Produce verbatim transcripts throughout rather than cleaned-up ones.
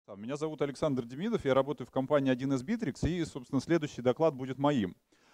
Да, меня зовут Александр Демидов, я работаю в компании один эс Bittrex, и, собственно, следующий доклад будет моим.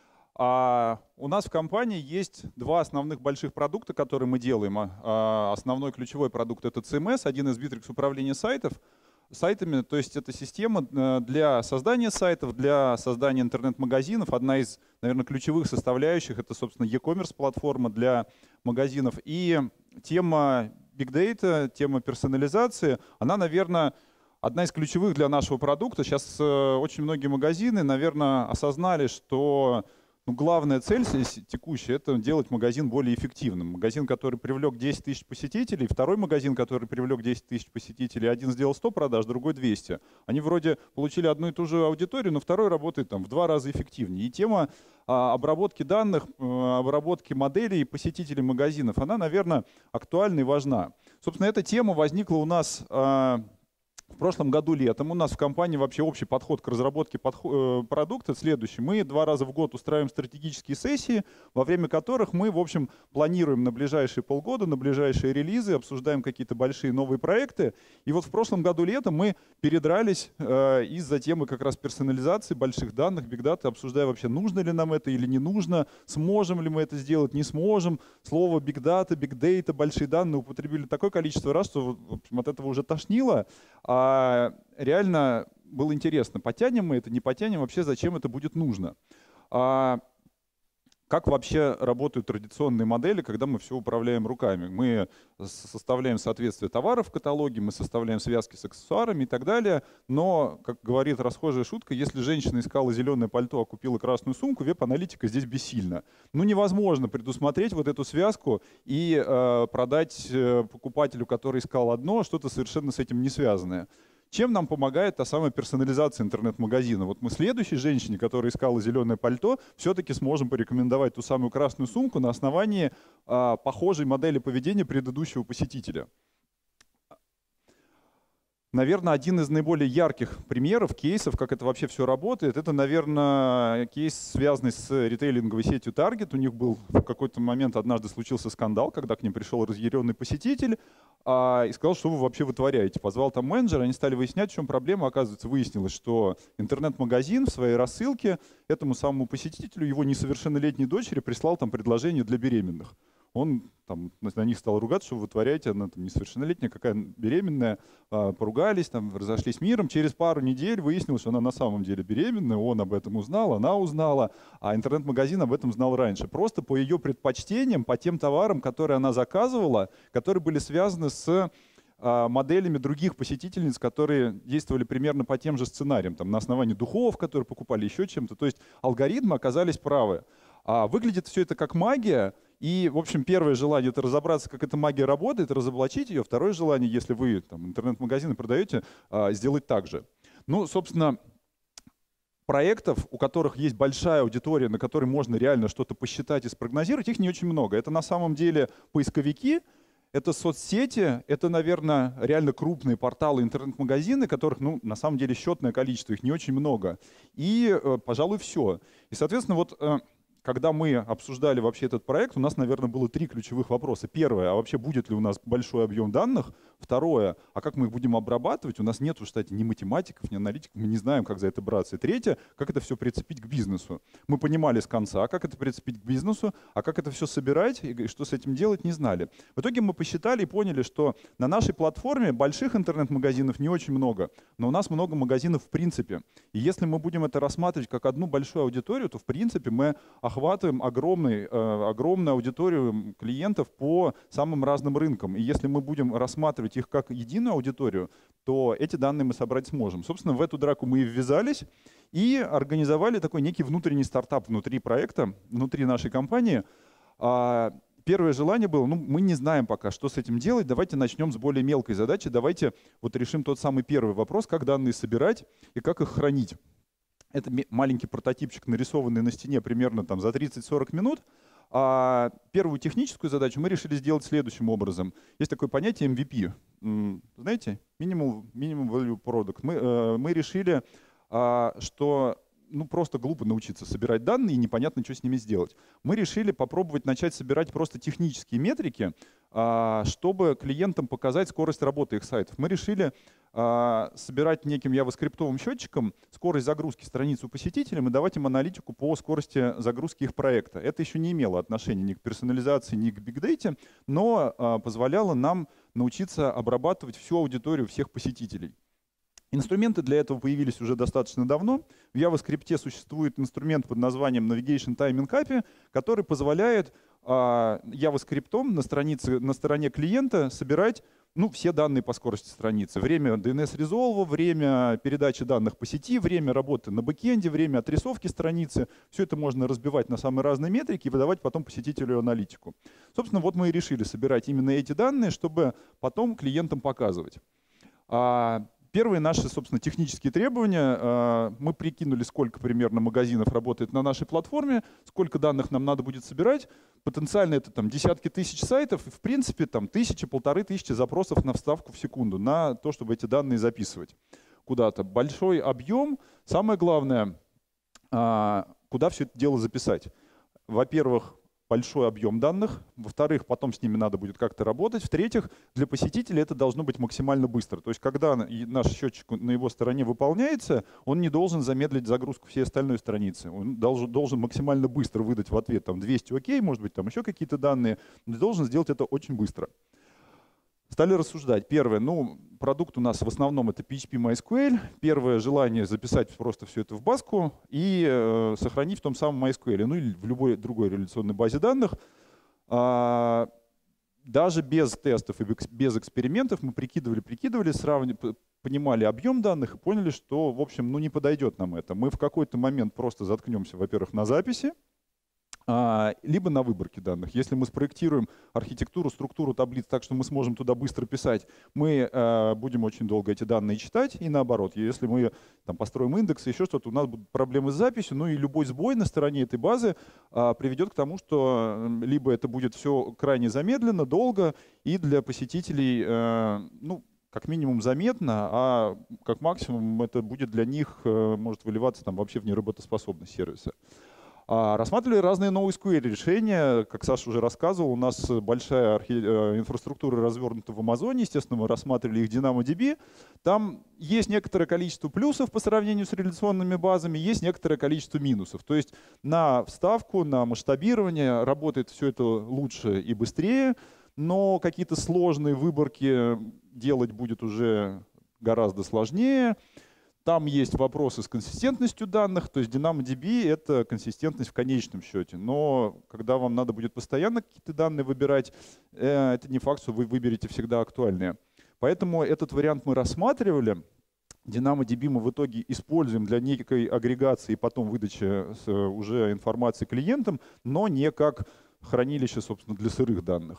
А у нас в компании есть два основных больших продукта, которые мы делаем. А, основной ключевой продукт — это си эм эс, один эс Bittrex управление сайтов, сайтами, то есть это система для создания сайтов, для создания интернет-магазинов. Одна из, наверное, ключевых составляющих — это, собственно, e-commerce платформа для магазинов. И тема Big Data, тема персонализации, она, наверное, одна из ключевых для нашего продукта. Сейчас очень многие магазины, наверное, осознали, что ну, главная цель текущая — это делать магазин более эффективным. Магазин, который привлек десять тысяч посетителей, второй магазин, который привлек десять тысяч посетителей, один сделал сто продаж, другой двести. Они вроде получили одну и ту же аудиторию, но второй работает там в два раза эффективнее. И тема а, обработки данных, а, обработки моделей посетителей магазинов, она, наверное, актуальна и важна. Собственно, эта тема возникла у нас а, в прошлом году летом. У нас в компании вообще общий подход к разработке подход, продукта следующий. Мы два раза в год устраиваем стратегические сессии, во время которых мы, в общем, планируем на ближайшие полгода, на ближайшие релизы, обсуждаем какие-то большие новые проекты. И вот в прошлом году летом мы передрались э, из-за темы как раз персонализации больших данных, Big Data, обсуждая вообще, нужно ли нам это или не нужно, сможем ли мы это сделать, не сможем. Слово Big Data, Big Data, большие данные употребили такое количество раз, что в общем, от этого уже тошнило. А реально было интересно, потянем мы это, не потянем, вообще зачем это будет нужно. А как вообще работают традиционные модели, когда мы все управляем руками? Мы составляем соответствие товаров в каталоге, мы составляем связки с аксессуарами и так далее, но, как говорит расхожая шутка, если женщина искала зеленое пальто, а купила красную сумку, веб-аналитика здесь бессильна. Ну невозможно предусмотреть вот эту связку и э, продать покупателю, который искал одно, что-то совершенно с этим не связанное. Чем нам помогает та самая персонализация интернет-магазина? Вот мы следующей женщине, которая искала зеленое пальто, все-таки сможем порекомендовать ту самую красную сумку на основании а, похожей модели поведения предыдущего посетителя. Наверное, один из наиболее ярких примеров, кейсов, как это вообще все работает, это, наверное, кейс, связанный с ритейлинговой сетью Target. У них был в какой-то момент, однажды случился скандал, когда к ним пришел разъяренный посетитель а, и сказал, что вы вообще вытворяете. Позвал там менеджера, они стали выяснять, в чем проблема. Оказывается, выяснилось, что интернет-магазин в своей рассылке этому самому посетителю, его несовершеннолетней дочери, прислал там предложение для беременных. Он там, на них стал ругаться, что вы вытворяете, она там несовершеннолетняя, какая беременная, поругались, там, разошлись миром. Через пару недель выяснилось, что она на самом деле беременная, он об этом узнал, она узнала, а интернет-магазин об этом знал раньше. Просто по ее предпочтениям, по тем товарам, которые она заказывала, которые были связаны с моделями других посетительниц, которые действовали примерно по тем же сценариям, там, на основании духов, которые покупали, еще чем-то. То есть алгоритмы оказались правы. А выглядит все это как магия. И, в общем, первое желание — это разобраться, как эта магия работает, разоблачить ее. Второе желание, если вы там интернет-магазины продаете, сделать так же. Ну, собственно, проектов, у которых есть большая аудитория, на которой можно реально что-то посчитать и спрогнозировать, их не очень много. Это на самом деле поисковики, это соцсети, это, наверное, реально крупные порталы, интернет-магазины, которых, ну, на самом деле, счетное количество, их не очень много. И, пожалуй, все. И, соответственно, вот когда мы обсуждали вообще этот проект, у нас, наверное, было три ключевых вопроса. Первое, а вообще будет ли у нас большой объем данных? Второе, а как мы их будем обрабатывать? У нас нет в штате ни математиков, ни аналитиков, мы не знаем, как за это браться. И третье, как это все прицепить к бизнесу? Мы понимали с конца, как это прицепить к бизнесу, а как это все собирать и что с этим делать, не знали. В итоге мы посчитали и поняли, что на нашей платформе больших интернет-магазинов не очень много, но у нас много магазинов в принципе. И если мы будем это рассматривать как одну большую аудиторию, то в принципе мы охватываем огромный, э, огромную аудиторию клиентов по самым разным рынкам. И если мы будем рассматривать их как единую аудиторию, то эти данные мы собрать сможем. Собственно, в эту драку мы и ввязались и организовали такой некий внутренний стартап внутри проекта, внутри нашей компании. А первое желание было, ну, мы не знаем пока, что с этим делать, давайте начнем с более мелкой задачи, давайте вот решим тот самый первый вопрос, как данные собирать и как их хранить. Это маленький прототипчик, нарисованный на стене примерно там за тридцать-сорок минут. А первую техническую задачу мы решили сделать следующим образом. Есть такое понятие эм ви пи. Знаете? Minimum, minimum Value Product. Мы, мы решили, что ну, просто глупо научиться собирать данные и непонятно, что с ними сделать. Мы решили попробовать начать собирать просто технические метрики, чтобы клиентам показать скорость работы их сайтов. Мы решили собирать неким JavaScript счетчиком скорость загрузки страниц у посетителей и давать им аналитику по скорости загрузки их проекта. Это еще не имело отношения ни к персонализации, ни к бигдейте, но позволяло нам научиться обрабатывать всю аудиторию всех посетителей. Инструменты для этого появились уже достаточно давно. В JavaScript существует инструмент под названием Navigation Timing эй пи ай, который позволяет а, JavaScript на, странице, на стороне клиента собирать ну, все данные по скорости страницы. Время ди эн эс-резолва, время передачи данных по сети, время работы на бэкэнде, время отрисовки страницы. Все это можно разбивать на самые разные метрики и выдавать потом посетителю аналитику. Собственно, вот мы и решили собирать именно эти данные, чтобы потом клиентам показывать. А, Первые наши, собственно, технические требования. Мы прикинули, сколько примерно магазинов работает на нашей платформе, сколько данных нам надо будет собирать. Потенциально это там, десятки тысяч сайтов, и в принципе там, тысячи, полторы тысячи запросов на вставку в секунду, на то, чтобы эти данные записывать куда-то. Большой объем. Самое главное, куда все это дело записать. Во-первых, большой объем данных. Во-вторых, потом с ними надо будет как-то работать. В-третьих, для посетителя это должно быть максимально быстро. То есть, когда наш счетчик на его стороне выполняется, он не должен замедлить загрузку всей остальной страницы. Он должен, должен максимально быстро выдать в ответ там, двести окей, может быть, там еще какие-то данные, но должен сделать это очень быстро. Стали рассуждать. Первое, ну, продукт у нас в основном это пи эйч пи MySQL. Первое желание записать просто все это в базку и э, сохранить в том самом MySQL, ну или в любой другой реляционной базе данных. А, даже без тестов и без экспериментов мы прикидывали, прикидывали, сравнивали, понимали объем данных и поняли, что, в общем, ну не подойдет нам это. Мы в какой-то момент просто заткнемся, во-первых, на записи, либо на выборке данных. Если мы спроектируем архитектуру, структуру таблиц так, что мы сможем туда быстро писать, мы э, будем очень долго эти данные читать, и наоборот. Если мы там, построим индекс, еще что-то, у нас будут проблемы с записью, ну и любой сбой на стороне этой базы э, приведет к тому, что либо это будет все крайне замедленно, долго, и для посетителей, э, ну, как минимум заметно, а как максимум это будет для них, э, может выливаться там, вообще в неработоспособность сервиса. Рассматривали разные NoSQL решения. Как Саша уже рассказывал, у нас большая инфраструктура развернута в Амазоне. Естественно, мы рассматривали их DynamoDB. Там есть некоторое количество плюсов по сравнению с реляционными базами, есть некоторое количество минусов. То есть на вставку, на масштабирование работает все это лучше и быстрее, но какие-то сложные выборки делать будет уже гораздо сложнее. Там есть вопросы с консистентностью данных, то есть DynamoDB — это консистентность в конечном счете. Но когда вам надо будет постоянно какие-то данные выбирать, это не факт, что вы выберете всегда актуальные. Поэтому этот вариант мы рассматривали. DynamoDB мы в итоге используем для некой агрегации и потом выдачи уже информации клиентам, но не как хранилище, собственно, для сырых данных.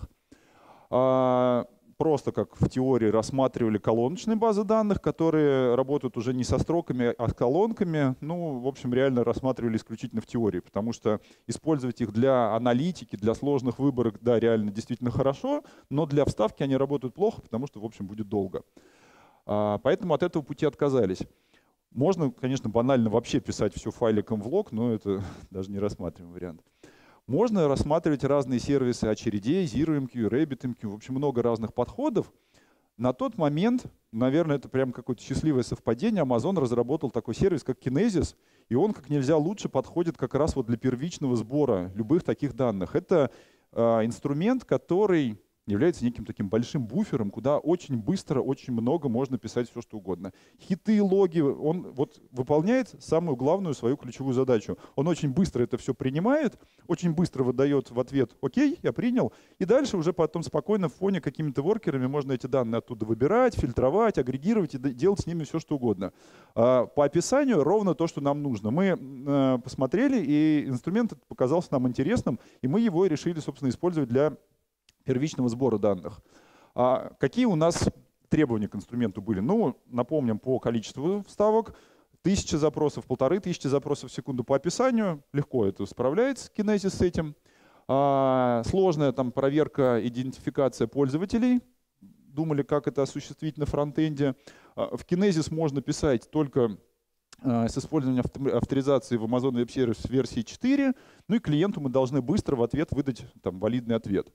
Просто как в теории рассматривали колоночные базы данных, которые работают уже не со строками, а с колонками. Ну, в общем, реально рассматривали исключительно в теории, потому что использовать их для аналитики, для сложных выборок, да, реально действительно хорошо, но для вставки они работают плохо, потому что, в общем, будет долго. Поэтому от этого пути отказались. Можно, конечно, банально вообще писать все файликом в лог, но это даже не рассматриваем вариант. Можно рассматривать разные сервисы очередей, ZeroMQ, RabbitMQ, в общем, много разных подходов. На тот момент, наверное, это прям какое-то счастливое совпадение, Amazon разработал такой сервис, как Kinesis, и он как нельзя лучше подходит как раз вот для первичного сбора любых таких данных. Это э, инструмент, который является неким таким большим буфером, куда очень быстро, очень много можно писать все, что угодно. Хиты, логи, он вот выполняет самую главную свою ключевую задачу. Он очень быстро это все принимает, очень быстро выдает в ответ «Окей, я принял», и дальше уже потом спокойно в фоне какими-то воркерами можно эти данные оттуда выбирать, фильтровать, агрегировать и делать с ними все, что угодно. По описанию ровно то, что нам нужно. Мы посмотрели, и инструмент показался нам интересным, и мы его решили, собственно, использовать для первичного сбора данных. А какие у нас требования к инструменту были? Ну, напомним, по количеству вставок. Тысяча запросов, полторы тысячи запросов в секунду по описанию. Легко это справляется, Kinesis с этим. А, сложная там проверка, идентификация пользователей. Думали, как это осуществить на фронтенде. А, в Kinesis можно писать только с использованием авторизации в Amazon Web Services версии четыре. Ну и клиенту мы должны быстро в ответ выдать там, валидный ответ.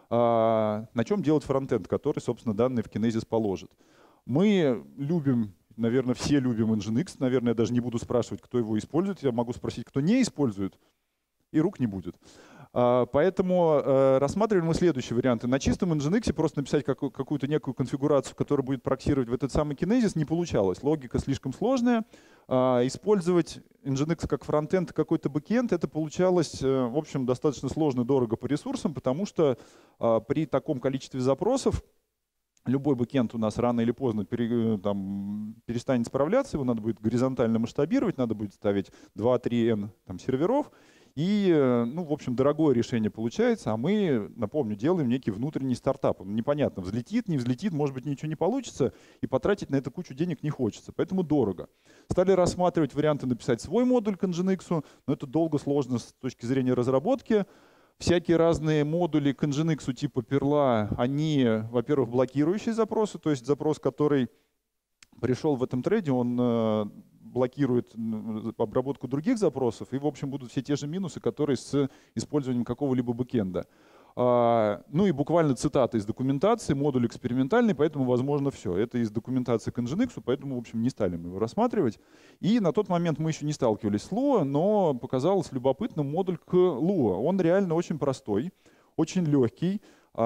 на чем делать фронтенд, который, собственно, данные в Kinesis положит. Мы любим, наверное, все любим Nginx. Наверное, я даже не буду спрашивать, кто его использует. Я могу спросить, кто не использует, и рук не будет. Поэтому рассматривали мы следующие варианты. На чистом Nginx просто написать какую-то некую конфигурацию, которая будет проксировать в этот самый Kinesis, не получалось. Логика слишком сложная. Использовать Nginx как фронтенд, какой-то бэкенд, это получалось, в общем, достаточно сложно, дорого по ресурсам, потому что при таком количестве запросов любой бэкенд у нас рано или поздно пере, там, перестанет справляться, его надо будет горизонтально масштабировать, надо будет ставить два-три эн там, серверов. И, ну, в общем, дорогое решение получается, а мы, напомню, делаем некий внутренний стартап. Непонятно, взлетит, не взлетит, может быть, ничего не получится, и потратить на это кучу денег не хочется, поэтому дорого. Стали рассматривать варианты написать свой модуль к Nginx, но это долго, сложно с точки зрения разработки. Всякие разные модули к Nginx типа перла, они, во-первых, блокирующие запросы, то есть запрос, который пришел в этом трейде, он блокирует обработку других запросов, и, в общем, будут все те же минусы, которые с использованием какого-либо бэкенда. Ну и буквально цитата из документации, модуль экспериментальный, поэтому возможно все. Это из документации к Nginx, поэтому, в общем, не стали мы его рассматривать. И на тот момент мы еще не сталкивались с Lua, но показалось любопытным модуль к Lua. Он реально очень простой, очень легкий.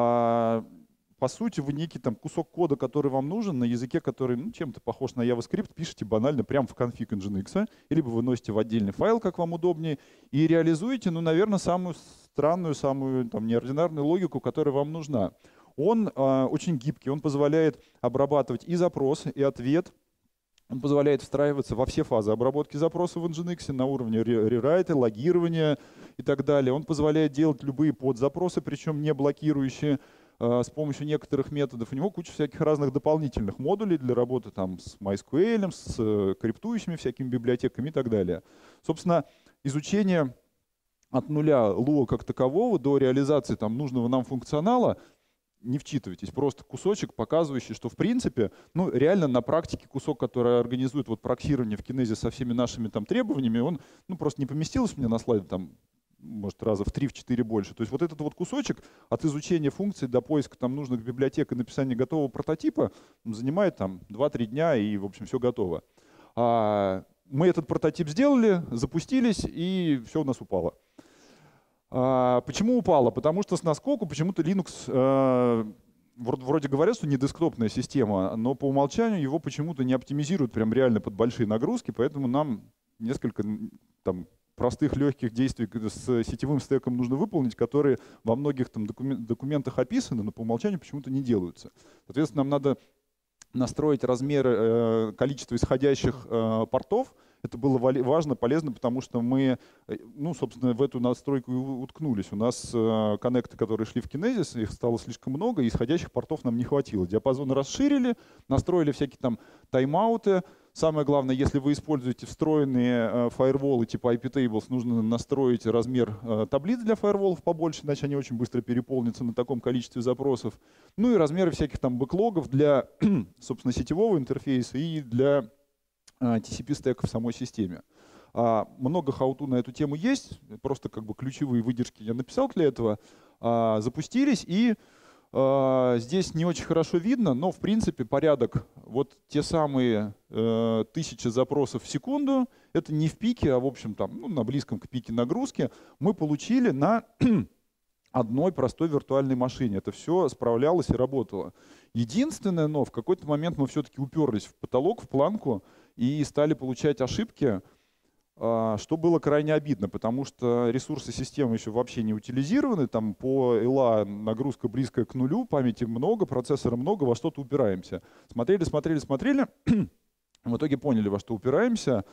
По сути, вы некий там кусок кода, который вам нужен, на языке, который ну, чем-то похож на JavaScript, пишете банально прямо в конфиг Nginx, либо выносите в отдельный файл, как вам удобнее, и реализуете, ну, наверное, самую странную, самую там, неординарную логику, которая вам нужна. Он э, очень гибкий, он позволяет обрабатывать и запрос, и ответ. Он позволяет встраиваться во все фазы обработки запроса в Nginx на уровне рерайта, логирования и так далее. Он позволяет делать любые подзапросы, причем не блокирующие, с помощью некоторых методов. У него куча всяких разных дополнительных модулей для работы там, с MySQL, с криптующими всякими библиотеками и так далее. Собственно, изучение от нуля Lua как такового до реализации там, нужного нам функционала, не вчитывайтесь, просто кусочек, показывающий, что в принципе, ну реально на практике кусок, который организует вот проксирование в Kinesis со всеми нашими там требованиями, он ну, просто не поместился мне на слайде там, может, раза в три-четыре больше. То есть вот этот вот кусочек от изучения функций до поиска там нужных библиотек и написания готового прототипа занимает там два-три дня, и, в общем, все готово. А мы этот прототип сделали, запустились, и все у нас упало. А почему упало? Потому что с наскоку почему-то Linux, э, вроде говорят, что не десктопная система, но по умолчанию его почему-то не оптимизируют прям реально под большие нагрузки, поэтому нам несколько там простых легких действий с сетевым стеком нужно выполнить, которые во многих там документах описаны, но по умолчанию почему-то не делаются. Соответственно, нам надо настроить размеры, количество исходящих портов. Это было важно, полезно, потому что мы, ну, собственно, в эту настройку и уткнулись. У нас коннекты, которые шли в Kinesis, их стало слишком много, и исходящих портов нам не хватило. Диапазон расширили, настроили всякие там тайм-ауты. Самое главное, если вы используете встроенные фаерволы типа ай пи-tables, нужно настроить размер таблиц для фаерволов побольше, иначе они очень быстро переполнятся на таком количестве запросов. Ну и размеры всяких там бэклогов для, собственно, сетевого интерфейса и для ти си пи-стека в самой системе. Много хауту на эту тему есть, просто как бы ключевые выдержки я написал для этого. Запустились, и здесь не очень хорошо видно, но в принципе порядок, вот те самые э, тысячи запросов в секунду, это не в пике, а в общем там ну, на близком к пике нагрузки, мы получили на одной простой виртуальной машине. Это все справлялось и работало. Единственное, но в какой-то момент мы все-таки уперлись в потолок, в планку и стали получать ошибки, что было крайне обидно, потому что ресурсы системы еще вообще не утилизированы, там по эл эй нагрузка близкая к нулю, памяти много, процессора много, во что-то упираемся. Смотрели, смотрели, смотрели, в итоге поняли, во что упираемся.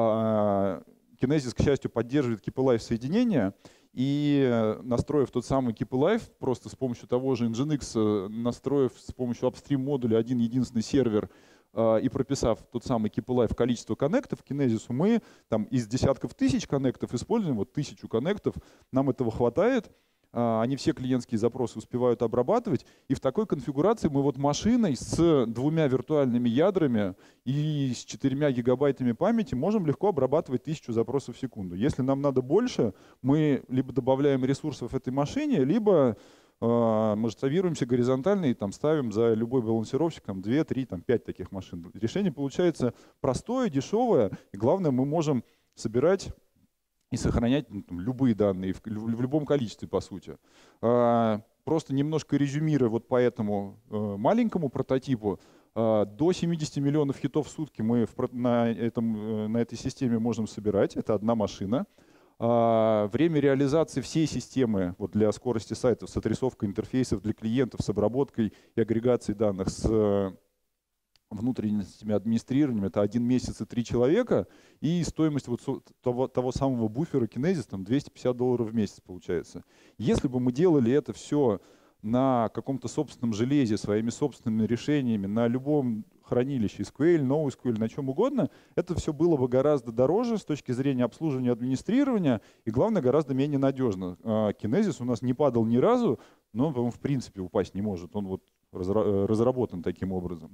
Kinesis, к счастью, поддерживает Keep-Alive соединение, и настроив тот самый Keep-Alive, просто с помощью того же Nginx, настроив с помощью upstream модуля один единственный сервер, и прописав тот самый Keep-Alive количество коннектов к Kinesis, мы там из десятков тысяч коннектов используем, вот тысячу коннектов, нам этого хватает, они все клиентские запросы успевают обрабатывать, и в такой конфигурации мы вот машиной с двумя виртуальными ядрами и с четырьмя гигабайтами памяти можем легко обрабатывать тысячу запросов в секунду. Если нам надо больше, мы либо добавляем ресурсов этой машине, либо э, масштабируемся горизонтально и там ставим за любой балансировщик там, две, три, там, пять таких машин. Решение получается простое, дешевое, и главное, мы можем собирать и сохранять ну, там, любые данные в, в любом количестве, по сути. А, просто немножко резюмируя вот по этому э, маленькому прототипу, э, до семидесяти миллионов хитов в сутки мы в, на, этом, э, на этой системе можем собирать. Это одна машина. А, время реализации всей системы вот для скорости сайтов с отрисовкой интерфейсов для клиентов, с обработкой и агрегацией данных, с внутренними администрированием — это один месяц и три человека, и стоимость вот того, того самого буфера Kinesis там двести пятьдесят долларов в месяц получается. Если бы мы делали это все на каком-то собственном железе, своими собственными решениями, на любом хранилище, эс ку эль, NoSQL, на чем угодно, это все было бы гораздо дороже с точки зрения обслуживания, администрирования и, главное, гораздо менее надежно. Kinesis у нас не падал ни разу, но он, в принципе, упасть не может. Он вот разработан таким образом.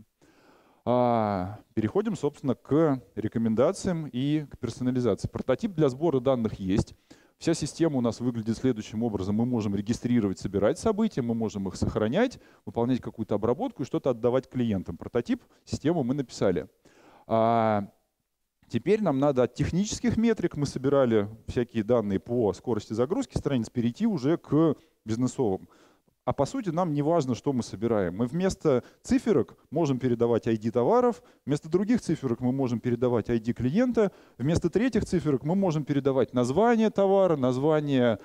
Переходим, собственно, к рекомендациям и к персонализации. Прототип для сбора данных есть. Вся система у нас выглядит следующим образом. Мы можем регистрировать, собирать события, мы можем их сохранять, выполнять какую-то обработку и что-то отдавать клиентам. Прототип системы мы написали. А теперь нам надо от технических метрик, мы собирали всякие данные по скорости загрузки страниц, перейти уже к бизнесовым. А по сути нам не важно, что мы собираем. Мы вместо циферок можем передавать ай ди товаров, вместо других циферок мы можем передавать ай ди клиента, вместо третьих циферок мы можем передавать название товара, название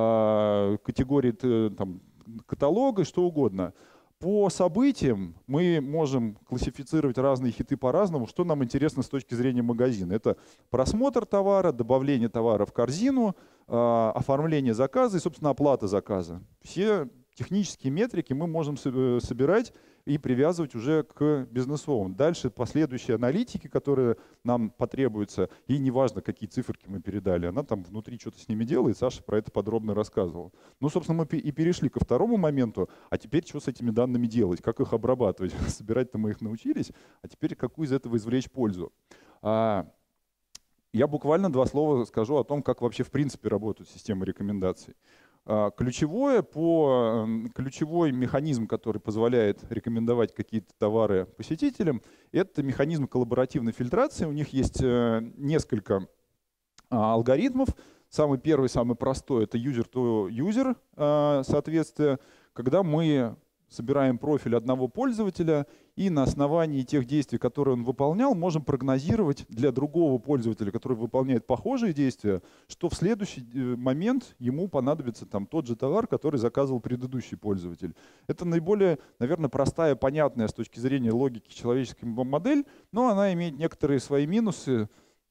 э, категории там, каталога, что угодно. По событиям мы можем классифицировать разные хиты по-разному, что нам интересно с точки зрения магазина. Это просмотр товара, добавление товара в корзину, э, оформление заказа и, собственно, оплата заказа. Все технические метрики мы можем собирать и привязывать уже к бизнесовым. Дальше последующие аналитики, которые нам потребуются, и неважно, какие циферки мы передали, она там внутри что-то с ними делает, Саша про это подробно рассказывал. Ну, собственно, мы и перешли ко второму моменту, а теперь что с этими данными делать, как их обрабатывать? Собирать-то мы их научились, а теперь какую из этого извлечь пользу? Я буквально два слова скажу о том, как вообще в принципе работают системы рекомендаций. Ключевое по, ключевой механизм, который позволяет рекомендовать какие-то товары посетителям, это механизм коллаборативной фильтрации. У них есть несколько алгоритмов. Самый первый, самый простой — это user-to-user соответствие, когда мы собираем профиль одного пользователя и на основании тех действий, которые он выполнял, можем прогнозировать для другого пользователя, который выполняет похожие действия, что в следующий момент ему понадобится там тот же товар, который заказывал предыдущий пользователь. Это наиболее, наверное, простая, понятная с точки зрения логики человеческая модель, но она имеет некоторые свои минусы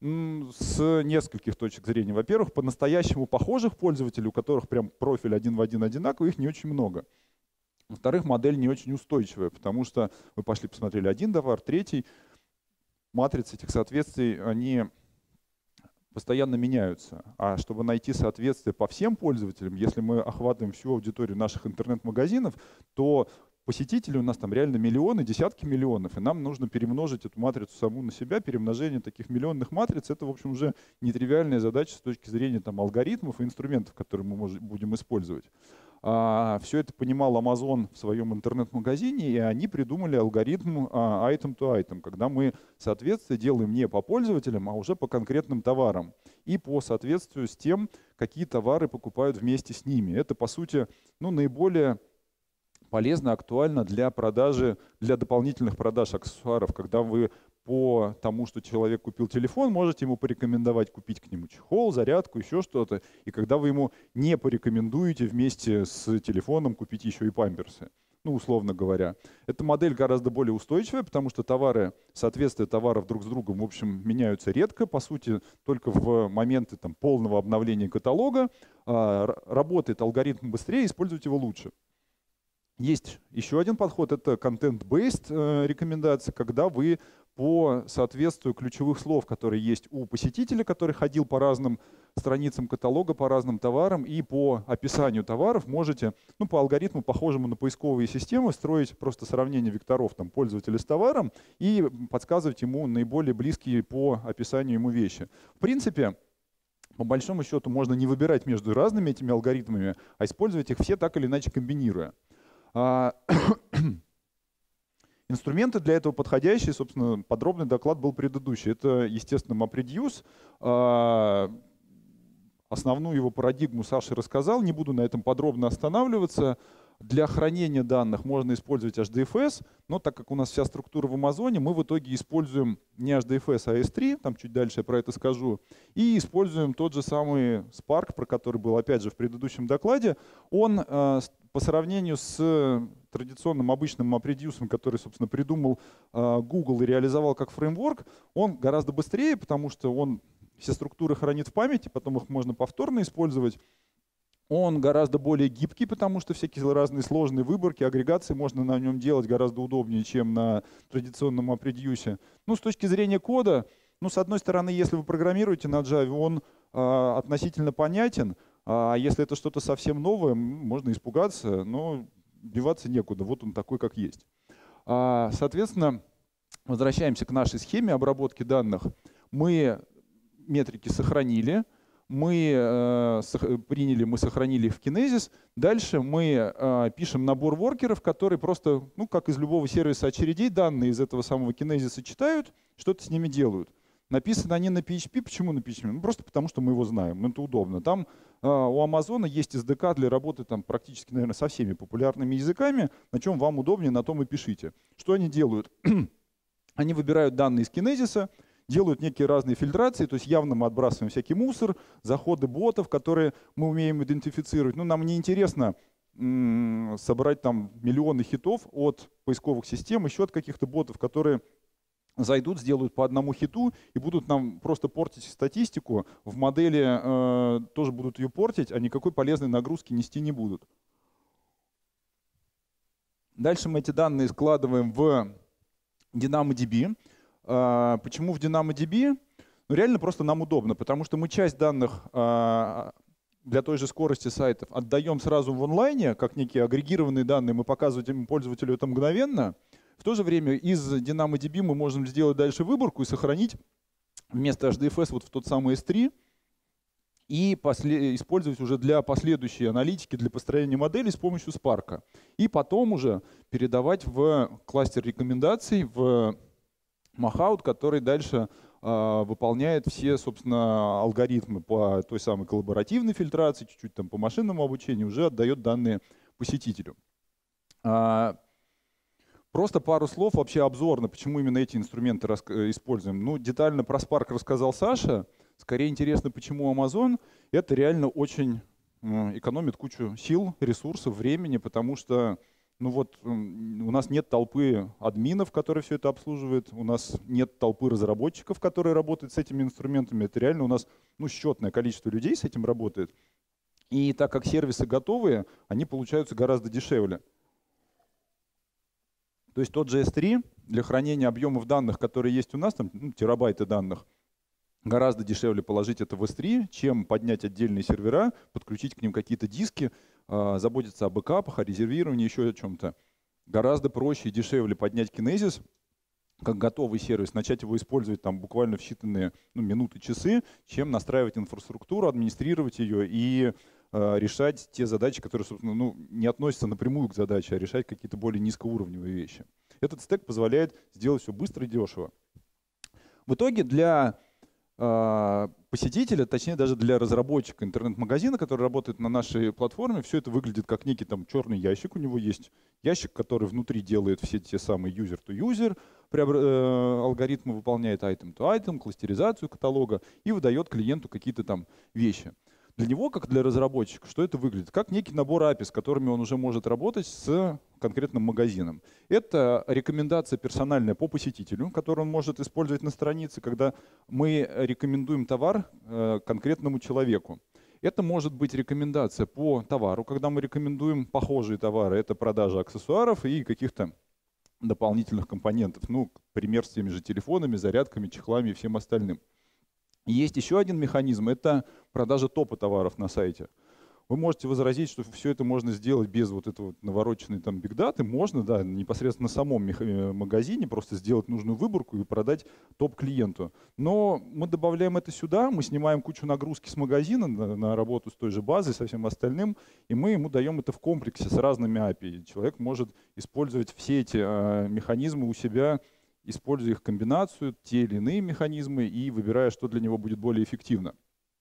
с нескольких точек зрения. Во-первых, по-настоящему похожих пользователей, у которых прям профиль один в один одинаковый, их не очень много. Во-вторых, модель не очень устойчивая, потому что вы пошли посмотрели один товар, третий. Матрицы этих соответствий, они постоянно меняются. А чтобы найти соответствие по всем пользователям, если мы охватываем всю аудиторию наших интернет-магазинов, то посетителей у нас там реально миллионы, десятки миллионов, и нам нужно перемножить эту матрицу саму на себя. Перемножение таких миллионных матриц — это, в общем, уже нетривиальная задача с точки зрения там, алгоритмов и инструментов, которые мы можем, будем использовать. А, все это понимал Amazon в своем интернет-магазине, и они придумали алгоритм а, item to item, когда мы соответствие делаем не по пользователям, а уже по конкретным товарам и по соответствию с тем, какие товары покупают вместе с ними. Это, по сути, ну, наиболее полезно, актуально для продажи, для дополнительных продаж аксессуаров, когда вы по тому, что человек купил телефон, можете ему порекомендовать купить к нему чехол, зарядку, еще что-то. И когда вы ему не порекомендуете вместе с телефоном купить еще и памперсы, ну, условно говоря. Эта модель гораздо более устойчивая, потому что товары, соответствие товаров друг с другом, в общем, меняются редко, по сути, только в моменты там, полного обновления каталога. Работает алгоритм быстрее, использовать его лучше. Есть еще один подход, это content-based рекомендации, когда вы по соответствию ключевых слов, которые есть у посетителя, который ходил по разным страницам каталога, по разным товарам, и по описанию товаров можете, ну, по алгоритму, похожему на поисковые системы, строить просто сравнение векторов там, пользователя с товаром и подсказывать ему наиболее близкие по описанию ему вещи. В принципе, по большому счету можно не выбирать между разными этими алгоритмами, а использовать их все так или иначе комбинируя. Инструменты для этого подходящие, собственно, подробный доклад был предыдущий. Это, естественно, MapReduce. Основную его парадигму Саша рассказал, не буду на этом подробно останавливаться. Для хранения данных можно использовать эйч ди эф эс, но так как у нас вся структура в Амазоне, мы в итоге используем не эйч ди эф эс, а эс три, там чуть дальше я про это скажу, и используем тот же самый Spark, про который был опять же в предыдущем докладе. Он по сравнению с традиционным обычным MapReduce, который, собственно, придумал Google и реализовал как фреймворк, он гораздо быстрее, потому что он все структуры хранит в памяти, потом их можно повторно использовать. Он гораздо более гибкий, потому что всякие разные сложные выборки, агрегации можно на нем делать гораздо удобнее, чем на традиционном MapReduce. Ну, с точки зрения кода, ну, с одной стороны, если вы программируете на Java, он э, относительно понятен, а если это что-то совсем новое, можно испугаться, но деваться некуда, вот он такой, как есть. А, соответственно, возвращаемся к нашей схеме обработки данных. Мы метрики сохранили. Мы э, приняли, мы сохранили их в Kinesis. Дальше мы э, пишем набор воркеров, которые просто, ну, как из любого сервиса очередей, данные из этого самого Kinesis читают, что-то с ними делают. Написаны они на пи эйч пи. Почему на пи эйч пи? Ну, просто потому, что мы его знаем. Это удобно. Там э, у Амазона есть эс ди кей для работы там, практически, наверное, со всеми популярными языками. На чем вам удобнее, на том и пишите. Что они делают? Они выбирают данные из Kinesis, делают некие разные фильтрации, то есть явно мы отбрасываем всякий мусор, заходы ботов, которые мы умеем идентифицировать. Ну, нам не интересно собрать там миллионы хитов от поисковых систем, еще от каких-то ботов, которые зайдут, сделают по одному хиту и будут нам просто портить статистику. В модели э, тоже будут ее портить, а никакой полезной нагрузки нести не будут. Дальше мы эти данные складываем в DynamoDB. Почему в DynamoDB? Ну, реально просто нам удобно, потому что мы часть данных для той же скорости сайтов отдаем сразу в онлайне, как некие агрегированные данные, мы показываем пользователю это мгновенно. В то же время из DynamoDB мы можем сделать дальше выборку и сохранить вместо эйч ди эф эс вот в тот самый эс три и использовать уже для последующей аналитики, для построения моделей с помощью Spark. И потом уже передавать в кластер рекомендаций, в Mahout, который дальше э, выполняет все, собственно, алгоритмы по той самой коллаборативной фильтрации, чуть-чуть там по машинному обучению, уже отдает данные посетителю. А, просто пару слов вообще обзорно, почему именно эти инструменты используем. Ну, детально про Spark рассказал Саша. Скорее интересно, почему Amazon. Это реально очень э, экономит кучу сил, ресурсов, времени, потому что ну вот у нас нет толпы админов, которые все это обслуживают, у нас нет толпы разработчиков, которые работают с этими инструментами. Это реально у нас ну, счетное количество людей с этим работает. И так как сервисы готовые, они получаются гораздо дешевле. То есть тот же эс три для хранения объемов данных, которые есть у нас, там ну, терабайты данных, гораздо дешевле положить это в эс три, чем поднять отдельные сервера, подключить к ним какие-то диски, заботиться о бэкапах, о резервировании, еще о чем-то. Гораздо проще и дешевле поднять Kinesis как готовый сервис, начать его использовать там буквально в считанные ну, минуты, часы, чем настраивать инфраструктуру, администрировать ее и э, решать те задачи, которые, собственно, ну, не относятся напрямую к задаче, а решать какие-то более низкоуровневые вещи. Этот стек позволяет сделать все быстро и дешево. В итоге для посетителя, точнее даже для разработчика интернет-магазина, который работает на нашей платформе, все это выглядит как некий там черный ящик. У него есть ящик, который внутри делает все те самые user-to-user, -user, алгоритмы выполняет item-to-item, кластеризацию каталога и выдает клиенту какие-то там вещи. Для него, как для разработчика, что это выглядит? Как некий набор эй пи ай, с которыми он уже может работать с конкретным магазином. Это рекомендация персональная по посетителю, которую он может использовать на странице, когда мы рекомендуем товар конкретному человеку. Это может быть рекомендация по товару, когда мы рекомендуем похожие товары. Это продажа аксессуаров и каких-то дополнительных компонентов. Ну, пример с теми же телефонами, зарядками, чехлами и всем остальным. Есть еще один механизм – это продажа топа товаров на сайте. Вы можете возразить, что все это можно сделать без вот этого вот навороченной там бигдаты. Можно, да, непосредственно на самом магазине просто сделать нужную выборку и продать топ-клиенту. Но мы добавляем это сюда, мы снимаем кучу нагрузки с магазина на, на работу с той же базой, со всем остальным, и мы ему даем это в комплексе с разными эй пи ай. Человек может использовать все эти э, механизмы у себя, используя их комбинацию, те или иные механизмы, и выбирая, что для него будет более эффективно.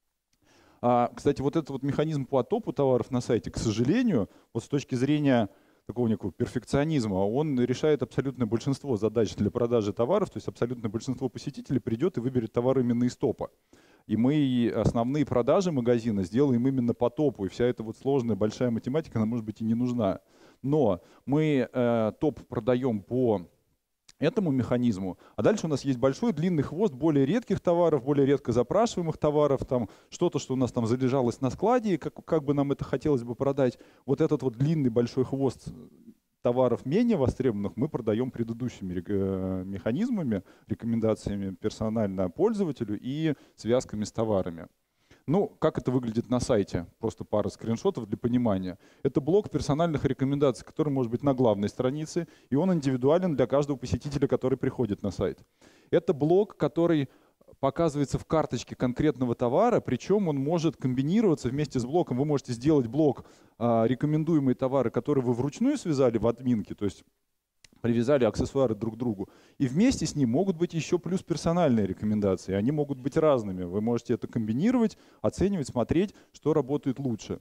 А, кстати, вот этот вот механизм по оттопу товаров на сайте, к сожалению, вот с точки зрения такого некого перфекционизма, он решает абсолютное большинство задач для продажи товаров, то есть абсолютное большинство посетителей придет и выберет товар именно из топа. И мы основные продажи магазина сделаем именно по топу, и вся эта вот сложная большая математика, она может быть и не нужна. Но мы э, топ продаем по этому механизму. А дальше у нас есть большой длинный хвост более редких товаров, более редко запрашиваемых товаров, там что-то, что у нас там залежалось на складе, как, как бы нам это хотелось бы продать. Вот этот вот длинный большой хвост товаров менее востребованных мы продаем предыдущими э, механизмами, рекомендациями персонально пользователю и связками с товарами. Ну, как это выглядит на сайте? Просто пара скриншотов для понимания. Это блок персональных рекомендаций, который может быть на главной странице, и он индивидуален для каждого посетителя, который приходит на сайт. Это блок, который показывается в карточке конкретного товара, причем он может комбинироваться вместе с блоком. Вы можете сделать блок а, «Рекомендуемые товары», которые вы вручную связали в админке, то есть привязали аксессуары друг к другу. И вместе с ним могут быть еще плюс персональные рекомендации. Они могут быть разными. Вы можете это комбинировать, оценивать, смотреть, что работает лучше.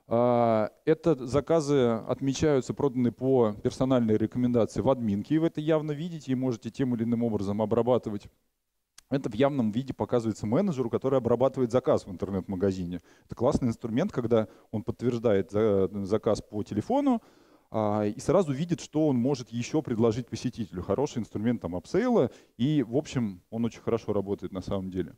Это заказы отмечаются, проданные по персональной рекомендации в админке. И вы это явно видите и можете тем или иным образом обрабатывать. Это в явном виде показывается менеджеру, который обрабатывает заказ в интернет-магазине. Это классный инструмент, когда он подтверждает заказ по телефону, и сразу видит, что он может еще предложить посетителю. Хороший инструмент там апсейла, и, в общем, он очень хорошо работает на самом деле.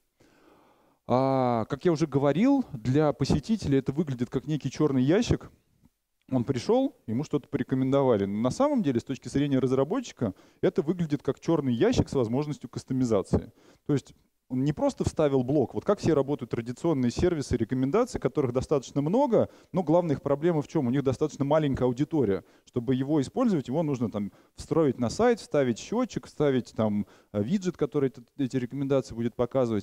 А, как я уже говорил, для посетителя это выглядит как некий черный ящик. Он пришел, ему что-то порекомендовали. Но на самом деле, с точки зрения разработчика, это выглядит как черный ящик с возможностью кастомизации. То есть он не просто вставил блок, вот как все работают традиционные сервисы рекомендаций, которых достаточно много, но главная их проблема в чем? У них достаточно маленькая аудитория. Чтобы его использовать, его нужно там встроить на сайт, вставить счетчик, вставить там виджет, который эти рекомендации будет показывать.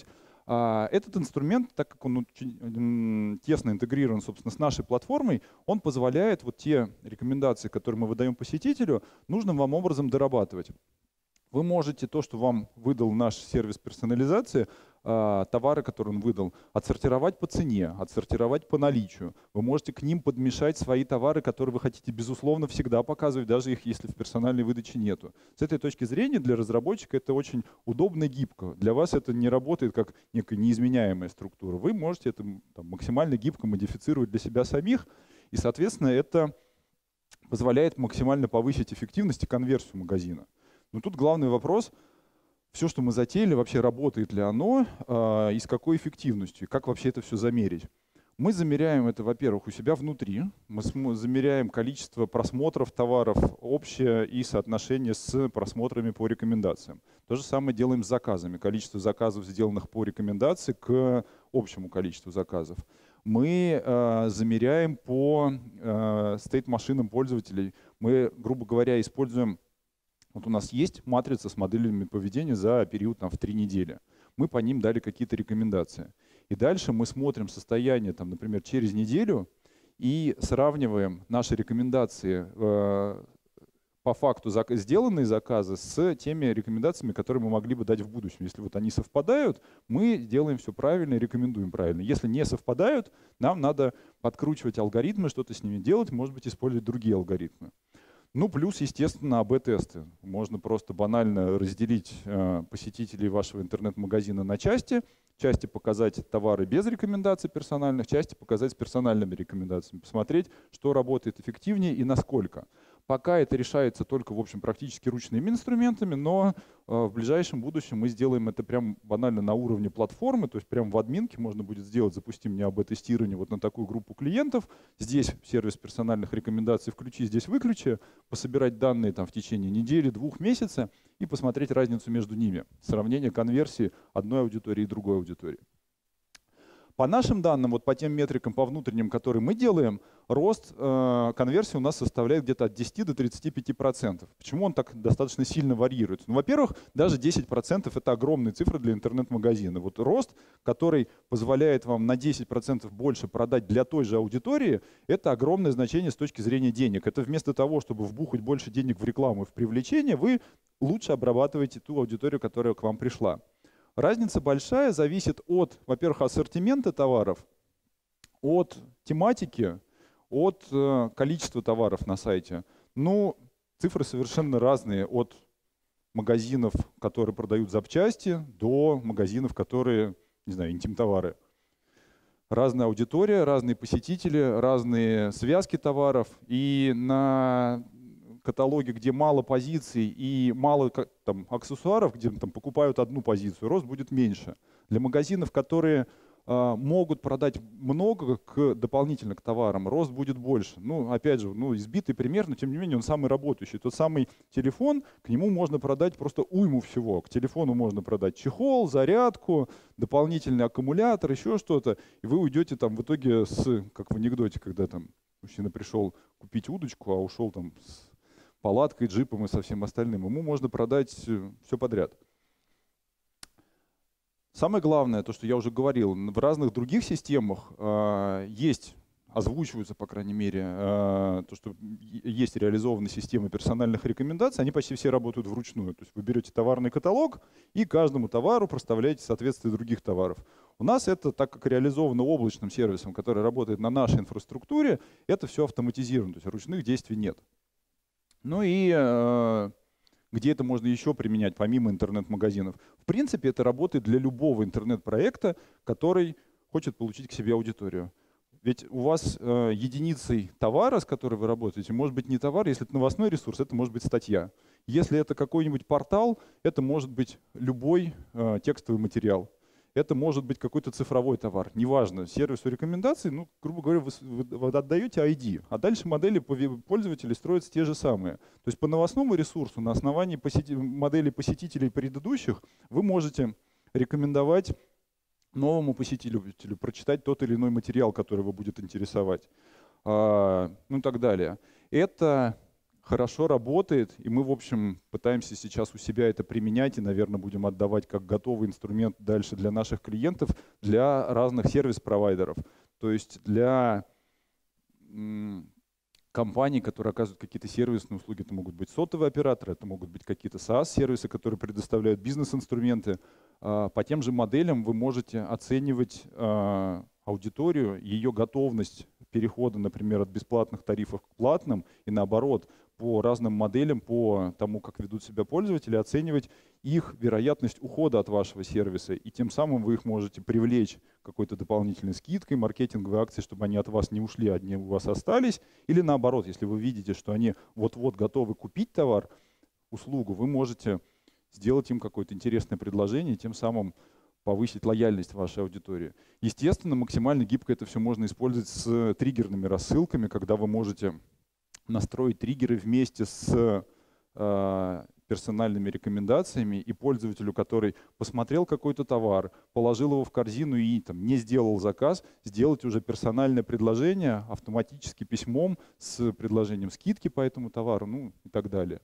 А этот инструмент, так как он очень тесно интегрирован, собственно, с нашей платформой, он позволяет вот те рекомендации, которые мы выдаем посетителю, нужным вам образом дорабатывать. Вы можете то, что вам выдал наш сервис персонализации, товары, которые он выдал, отсортировать по цене, отсортировать по наличию. Вы можете к ним подмешать свои товары, которые вы хотите, безусловно, всегда показывать, даже их, если в персональной выдаче нету. С этой точки зрения для разработчика это очень удобно и гибко. Для вас это не работает как некая неизменяемая структура. Вы можете это там, максимально гибко модифицировать для себя самих, и, соответственно, это позволяет максимально повысить эффективность и конверсию магазина. Но тут главный вопрос, все, что мы затеяли, вообще работает ли оно э, и с какой эффективностью, как вообще это все замерить. Мы замеряем это, во-первых, у себя внутри, мы замеряем количество просмотров товаров общее и соотношение с просмотрами по рекомендациям. То же самое делаем с заказами, количество заказов, сделанных по рекомендации, к общему количеству заказов. Мы э, замеряем по э, стейт-машинам пользователей. Мы, грубо говоря, используем... Вот у нас есть матрица с моделями поведения за период там, в три недели. Мы по ним дали какие-то рекомендации. И дальше мы смотрим состояние, там, например, через неделю и сравниваем наши рекомендации э, по факту зак сделанные заказы с теми рекомендациями, которые мы могли бы дать в будущем. Если вот они совпадают, мы делаем все правильно и рекомендуем правильно. Если не совпадают, нам надо подкручивать алгоритмы, что-то с ними делать, может быть, использовать другие алгоритмы. Ну, плюс, естественно, эй би-тесты. Можно просто банально разделить э, посетителей вашего интернет-магазина на части, части показать товары без рекомендаций персональных, части показать с персональными рекомендациями, посмотреть, что работает эффективнее и насколько. Пока это решается только, в общем, практически ручными инструментами, но э, в ближайшем будущем мы сделаем это прям банально на уровне платформы, то есть прямо в админке можно будет сделать, запустим не эй би-тестирование вот на такую группу клиентов, здесь сервис персональных рекомендаций включи, здесь выключи, пособирать данные там в течение недели, двух месяца и посмотреть разницу между ними, сравнение конверсии одной аудитории и другой аудитории. По нашим данным, вот по тем метрикам, по внутренним, которые мы делаем, рост э, конверсии у нас составляет где-то от десяти до тридцати пяти процентов. Почему он так достаточно сильно варьируется? Ну, во-первых, даже десять процентов — это огромные цифры для интернет-магазина. Вот рост, который позволяет вам на десять процентов больше продать для той же аудитории, это огромное значение с точки зрения денег. Это вместо того, чтобы вбухать больше денег в рекламу и в привлечение, вы лучше обрабатываете ту аудиторию, которая к вам пришла. Разница большая, зависит от, во-первых, ассортимента товаров, от тематики, от э, количества товаров на сайте. Ну, цифры совершенно разные, от магазинов, которые продают запчасти, до магазинов, которые, не знаю, интим-товары. Разная аудитория, разные посетители, разные связки товаров. И на каталоге, где мало позиций и мало там, аксессуаров, где там, покупают одну позицию, рост будет меньше. Для магазинов, которые э, могут продать много к, дополнительно к товарам, рост будет больше. Ну, опять же, ну, избитый пример, но тем не менее он самый работающий. Тот самый телефон, к нему можно продать просто уйму всего. К телефону можно продать чехол, зарядку, дополнительный аккумулятор, еще что-то. И вы уйдете там в итоге с, как в анекдоте, когда там мужчина пришел купить удочку, а ушел там с палаткой, джипом и со всем остальным. Ему можно продать все подряд. Самое главное, то, что я уже говорил, в разных других системах э, есть, озвучиваются, по крайней мере, э, то, что есть реализованы системы персональных рекомендаций, они почти все работают вручную. То есть вы берете товарный каталог и каждому товару проставляете соответствие других товаров. У нас это, так как реализовано облачным сервисом, который работает на нашей инфраструктуре, это все автоматизировано, то есть ручных действий нет. Ну и э, где это можно еще применять, помимо интернет-магазинов? В принципе, это работает для любого интернет-проекта, который хочет получить к себе аудиторию. Ведь у вас э, единицей товара, с которой вы работаете, может быть не товар, если это новостной ресурс, это может быть статья. Если это какой-нибудь портал, это может быть любой э, текстовый материал. Это может быть какой-то цифровой товар, неважно, сервису рекомендаций, ну, грубо говоря, вы, вы отдаете ай ди, а дальше модели пользователей строятся те же самые. То есть по новостному ресурсу на основании посети... моделей посетителей предыдущих вы можете рекомендовать новому посетителю прочитать тот или иной материал, который его будет интересовать, а, ну и так далее. Это хорошо работает, и мы, в общем, пытаемся сейчас у себя это применять и, наверное, будем отдавать как готовый инструмент дальше для наших клиентов, для разных сервис-провайдеров. То есть для компаний, которые оказывают какие-то сервисные услуги, это могут быть сотовые операторы, это могут быть какие-то SaaS-сервисы, которые предоставляют бизнес-инструменты. По тем же моделям вы можете оценивать аудиторию, ее готовность перехода, например, от бесплатных тарифов к платным, и наоборот, по разным моделям, по тому, как ведут себя пользователи, оценивать их вероятность ухода от вашего сервиса. И тем самым вы их можете привлечь какой-то дополнительной скидкой, маркетинговой акцией, чтобы они от вас не ушли, одни у вас остались. Или наоборот, если вы видите, что они вот-вот готовы купить товар, услугу, вы можете сделать им какое-то интересное предложение, и тем самым повысить лояльность вашей аудитории. Естественно, максимально гибко это все можно использовать с триггерными рассылками, когда вы можете настроить триггеры вместе с э, персональными рекомендациями, и пользователю, который посмотрел какой-то товар, положил его в корзину и там, не сделал заказ, сделать уже персональное предложение автоматически письмом с предложением скидки по этому товару, ну и так далее.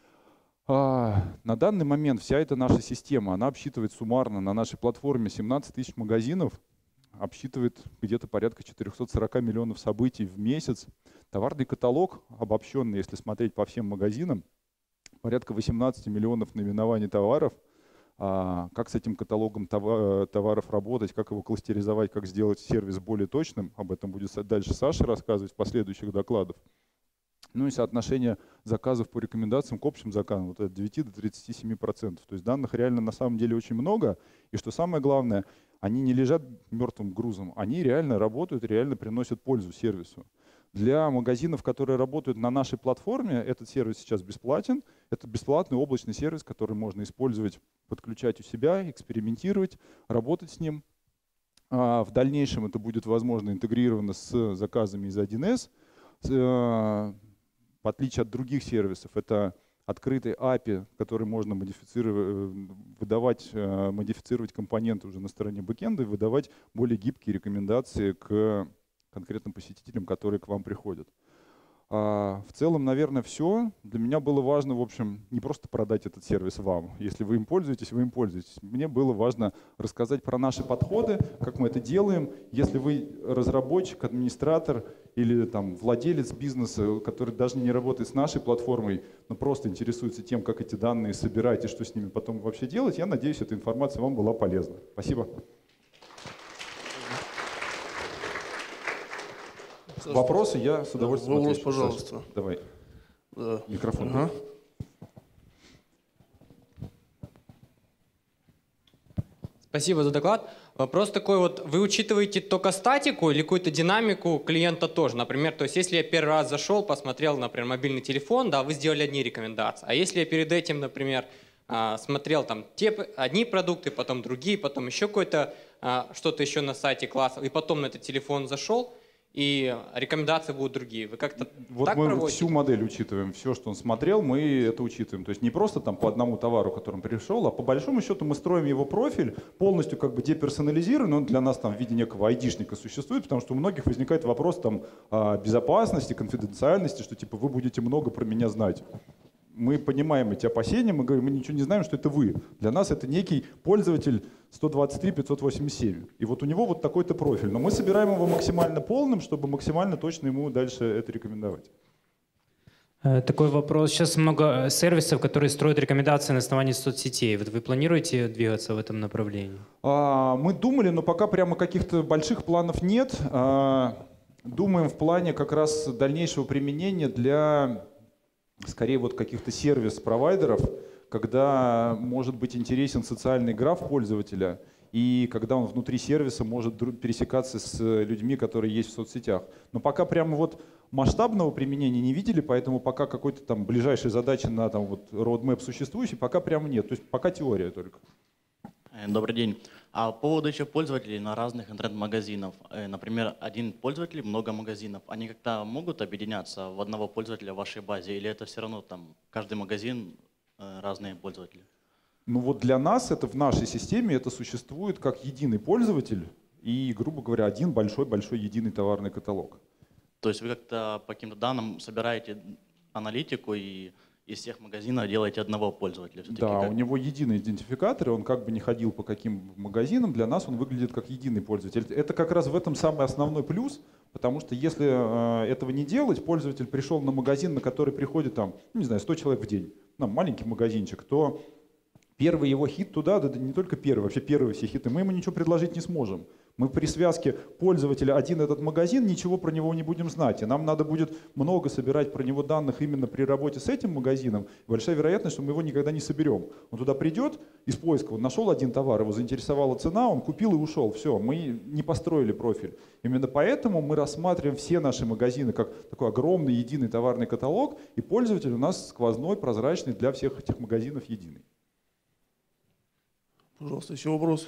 А, на данный момент вся эта наша система, она обсчитывает суммарно на нашей платформе семнадцать тысяч магазинов, обсчитывает где-то порядка четырёхсот сорока миллионов событий в месяц. Товарный каталог, обобщенный, если смотреть по всем магазинам, порядка восемнадцати миллионов наименований товаров. А как с этим каталогом товаров работать, как его кластеризовать, как сделать сервис более точным, об этом будет дальше Саша рассказывать в последующих докладах. Ну и соотношение заказов по рекомендациям к общим заказам вот от девяти до тридцати семи процентов. То есть данных реально на самом деле очень много. И что самое главное, они не лежат мертвым грузом, они реально работают, реально приносят пользу сервису. Для магазинов, которые работают на нашей платформе, этот сервис сейчас бесплатен. Это бесплатный облачный сервис, который можно использовать, подключать у себя, экспериментировать, работать с ним. А в дальнейшем это будет возможно интегрировано с заказами из один эс. В отличие от других сервисов, это открытый эй пи ай, который можно модифицировать, выдавать, модифицировать компоненты уже на стороне бэкэнда и выдавать более гибкие рекомендации к конкретным посетителям, которые к вам приходят. А в целом, наверное, все. Для меня было важно, в общем, не просто продать этот сервис вам. Если вы им пользуетесь, вы им пользуетесь. Мне было важно рассказать про наши подходы, как мы это делаем. Если вы разработчик, администратор или там, владелец бизнеса, который даже не работает с нашей платформой, но просто интересуется тем, как эти данные собирать и что с ними потом вообще делать, я надеюсь, эта информация вам была полезна. Спасибо. Вопросы я с удовольствием Вопрос, отвечу. пожалуйста. Саша, давай. Да. Микрофон. Ага. Спасибо за доклад. Вопрос такой вот, вы учитываете только статику или какую-то динамику клиента тоже? Например, то есть если я первый раз зашел, посмотрел, например, мобильный телефон, да, вы сделали одни рекомендации. А если я перед этим, например, смотрел там те одни продукты, потом другие, потом еще какое-то что-то еще на сайте класса, и потом на этот телефон зашел, и рекомендации будут другие. Вы как-то вот так мы проводите? Всю модель учитываем, все, что он смотрел, мы это учитываем. То есть не просто там по одному товару, который он пришел, а по большому счету мы строим его профиль полностью как бы деперсонализированный, он для нас там в виде некого айдишника существует, потому что у многих возникает вопрос там безопасности, конфиденциальности, что типа вы будете много про меня знать. Мы понимаем эти опасения, мы говорим, мы ничего не знаем, что это вы. Для нас это некий пользователь сто двадцать три пятьсот восемьдесят семь. И вот у него вот такой-то профиль. Но мы собираем его максимально полным, чтобы максимально точно ему дальше это рекомендовать. Такой вопрос. Сейчас много сервисов, которые строят рекомендации на основании соцсетей. Вот вы планируете двигаться в этом направлении? А, мы думали, но пока прямо каких-то больших планов нет. А, думаем в плане как раз дальнейшего применения для... скорее вот каких-то сервис-провайдеров, когда может быть интересен социальный граф пользователя и когда он внутри сервиса может пересекаться с людьми, которые есть в соцсетях. Но пока прямо вот масштабного применения не видели, поэтому пока какой-то там ближайшей задачи на там вот roadmap существующий, пока прямо нет. То есть пока теория только. Добрый день. А по поводу еще пользователей на разных интернет-магазинов, например, один пользователь, много магазинов, они как-то могут объединяться в одного пользователя в вашей базе, или это все равно там каждый магазин разные пользователи? Ну вот для нас это в нашей системе это существует как единый пользователь и, грубо говоря, один большой-большой единый товарный каталог. То есть вы как-то по каким-то данным собираете аналитику и из всех магазинов делаете одного пользователя? Да, как... у него единый идентификатор, и он как бы не ходил по каким магазинам, для нас он выглядит как единый пользователь. Это как раз в этом самый основной плюс, потому что если э, этого не делать, пользователь пришел на магазин, на который приходит там, не знаю, сто человек в день, ну, маленький магазинчик, то первый его хит туда, да, да не только первый, вообще первые все хиты, мы ему ничего предложить не сможем. Мы при связке пользователя один этот магазин, ничего про него не будем знать. И нам надо будет много собирать про него данных именно при работе с этим магазином. Большая вероятность, что мы его никогда не соберем. Он туда придет из поиска, он нашел один товар, его заинтересовала цена, он купил и ушел. Все, мы не построили профиль. Именно поэтому мы рассматриваем все наши магазины как такой огромный единый товарный каталог, и пользователь у нас сквозной, прозрачный, для всех этих магазинов единый. Пожалуйста, еще вопросы?